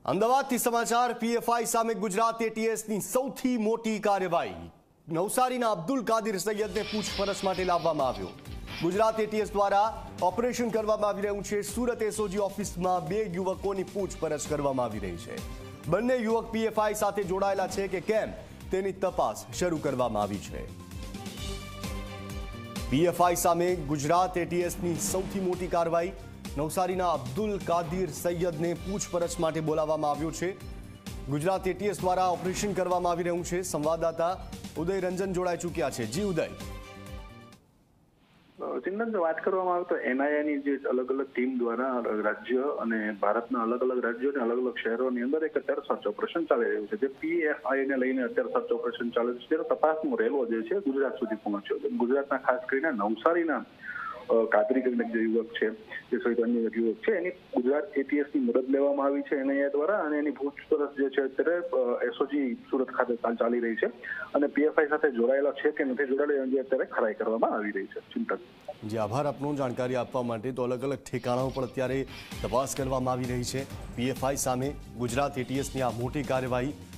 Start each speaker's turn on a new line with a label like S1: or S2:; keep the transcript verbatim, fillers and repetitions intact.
S1: અમદાવાદથી સમાચાર પીએફઆઈ સામે ગુજરાત એટીએસની સૌથી મોટી કાર્યવાહી નવસારીના અબ્દુલ કાદિર સૈયદને પૂછપરછ માટે લાવવામાં આવ્યો। ગુજરાત એટીએસ દ્વારા ઓપરેશન કરવામાં આવી રહ્યું છે। સુરત એસઓજી ઓફિસમાં બે યુવકોની પૂછપરછ કરવામાં આવી રહી છે। બંને યુવક પીએફઆઈ સાથે જોડાયેલા છે કે કેમ તેની તપાસ શરૂ કરવામાં આવી છે। પીએફઆઈ સામે ગુજરાત એટીએસની સૌથી મોટી કાર્યવાહી નવસારીના અબ્દુલ કાદિર સૈયદને પૂછપરછ માટે બોલાવવામાં આવ્યો છે। ગુજરાત એટીએસ દ્વારા ઓપરેશન કરવામાં આવી રહ્યું છે। સંવાદદાતા ઉદય રંજન જોડાઈ ચૂક્યા છે। જી ઉદય,
S2: ચિંતન જો વાત કરવામાં આવે તો એનઆઈએની જે અલગ અલગ ટીમ દ્વારા રાજ્ય અને ભારતના અલગ અલગ રાજ્યો અને અલગ અલગ શહેરોની અંદર એક અત્યારે સર્ચ ઓપરેશન ચાલી રહ્યું છે। જે પીએફઆઈને લઈને અત્યારે સર્ચ ઓપરેશન ચાલે છે ત્યારે તપાસનો રેલો જે છે ગુજરાત સુધી પહોંચ્યો છે। ગુજરાતના ખાસ કરીને નવસારીના કાદરી કરીને જે યુવક છે જે સહિત અન્ય યુવક છે એની ગુજરાત એટીએસની મદદ લેવામાં આવી છે એનઆઈએ દ્વારા અને એની પૂછપરછ જે છે અત્યારે એસઓજી સુરત ખાતે ચાલી રહી છે અને પીએફઆઈ સાથે જોડાયેલા છે કે નથી જોડાયેલા જે અત્યારે ખરાઈ કરવામાં આવી રહી છે। ચિંતન
S1: જી આભાર આપનો જાણકારી આપવા માટે। તો અલગ અલગ ઠેકાણાઓ પર અત્યારે તપાસ કરવામાં આવી રહી છે। પીએફઆઈ સામે ગુજરાત એટીએસની આ મોટી કાર્યવાહી